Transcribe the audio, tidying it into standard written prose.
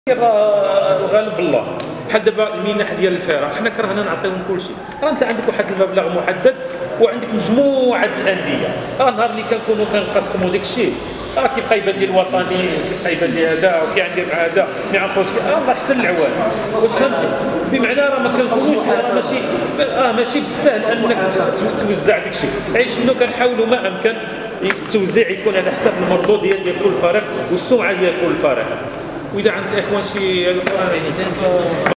غالب الله. بحال دابا المنح ديال الفرق حنا كرهنا نعطيوهم كل شيء. راه انت عندك واحد المبلغ محدد وعندك مجموعه الانديه، النهار اللي كنكونوا كنقسموا داك الشيء كيبقى يبان لي الوطني، كيبقى يبان لي هذا وكيعندي مع هذا ما يعرفوش الله احسن العوان. واش فهمتي؟ بمعنى راه ما كنكونوش ماشي بالسهل انك توزع داك الشيء، علاش انه كنحاولوا ما امكن التوزيع يكون على حسب المردود ديال كل فريق والسمعه ديال كل فريق. واذا عند الاخوان شي